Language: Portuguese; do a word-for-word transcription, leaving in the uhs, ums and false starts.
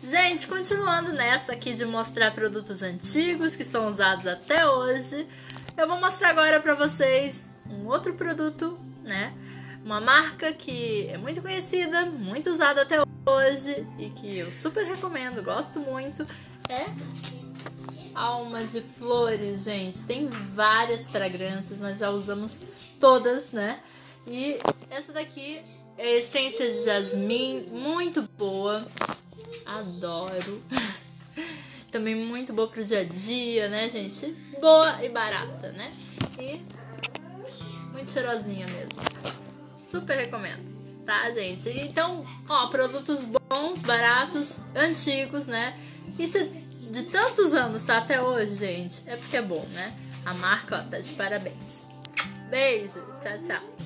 Gente, continuando nessa aqui de mostrar produtos antigos que são usados até hoje, eu vou mostrar agora pra vocês um outro produto, né? Uma marca que é muito conhecida, muito usada até hoje e que eu super recomendo, gosto muito, é Alma de Flores, gente. Tem várias fragrâncias, nós já usamos todas, né? E essa daqui é a essência de jasmim, muito boa. Adoro. Também muito boa pro dia a dia, né, gente? Boa e barata, né? E muito cheirosinha mesmo. Super recomendo, tá, gente? Então, ó, produtos bons, baratos, antigos, né? E se de tantos anos tá até hoje, gente, é porque é bom, né? A marca, ó, tá de parabéns. Beijo, tchau, tchau.